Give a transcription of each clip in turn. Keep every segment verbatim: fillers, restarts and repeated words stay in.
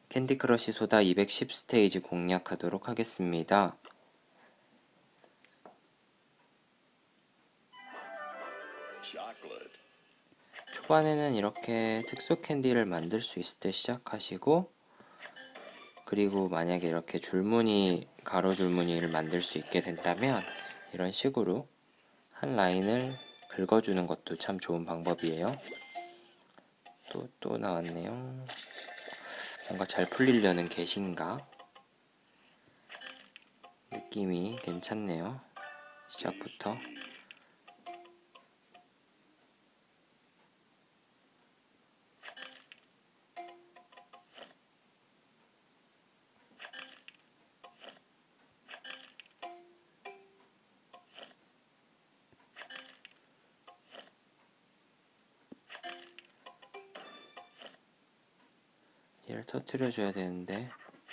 캔디 크러쉬 소다 이백십 스테이지 공략하도록 하겠습니다. 초반에는 이렇게 특수 캔디를 만들 수 있을 때 시작하시고, 그리고 만약에 이렇게 줄무늬, 가로 줄무늬를 만들 수 있게 된다면 이런 식으로 한 라인을 긁어주는 것도 참 좋은 방법이에요. 또, 또 나왔네요. 뭔가 잘 풀리려는 계신가? 느낌이 괜찮네요. 시작부터. 얘를 터뜨려 줘야 되는데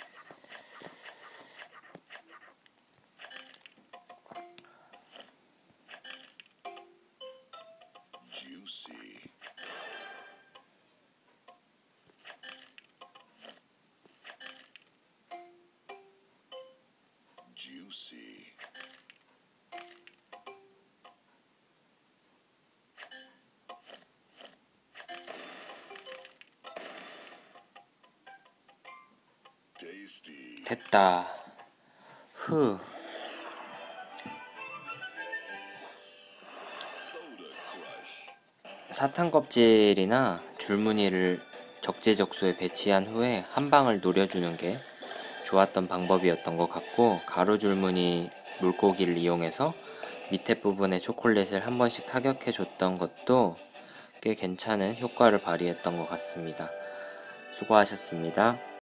됐다. 흐. 사탕 껍질이나 줄무늬를 적재적소에 배치한 후에 한 방을 노려주는 게 좋았던 방법이었던 것 같고, 가로 줄무늬 물고기를 이용해서 밑에 부분에 초콜릿을 한 번씩 타격해 줬던 것도 꽤 괜찮은 효과를 발휘했던 것 같습니다. 수고하셨습니다.